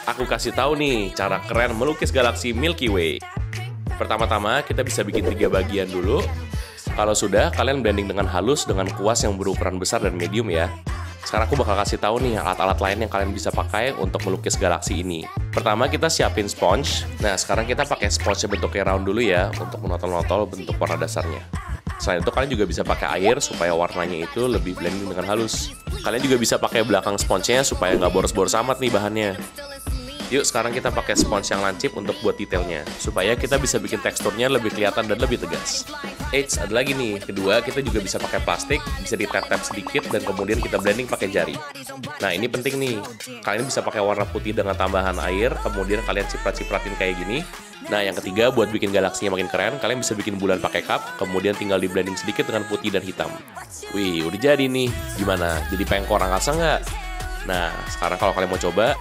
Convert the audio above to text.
Aku kasih tahu nih cara keren melukis galaksi Milky Way. Pertama-tama kita bisa bikin 3 bagian dulu. Kalau sudah, kalian blending dengan halus dengan kuas yang berukuran besar dan medium ya. Sekarang aku bakal kasih tahu nih alat-alat lain yang kalian bisa pakai untuk melukis galaksi ini. Pertama kita siapin sponge. Nah sekarang kita pakai sponge bentuknya round dulu ya untuk menotol-notol bentuk warna dasarnya. Selain itu kalian juga bisa pakai air supaya warnanya itu lebih blending dengan halus. Kalian juga bisa pakai belakang sponsenya supaya nggak boros-boros amat nih bahannya. Yuk sekarang kita pakai spons yang lancip untuk buat detailnya, supaya kita bisa bikin teksturnya lebih kelihatan dan lebih tegas. Eits, ada lagi nih, kedua kita juga bisa pakai plastik, bisa ditap-tap sedikit dan kemudian kita blending pakai jari. Nah ini penting nih, kalian bisa pakai warna putih dengan tambahan air, kemudian kalian ciprat-cipratin kayak gini. Nah yang ketiga, buat bikin galaksinya makin keren, kalian bisa bikin bulan pakai cup, kemudian tinggal di blending sedikit dengan putih dan hitam. Wih, udah jadi nih, gimana? Jadi pengen orang angkasa nggak? Nah, sekarang kalau kalian mau coba,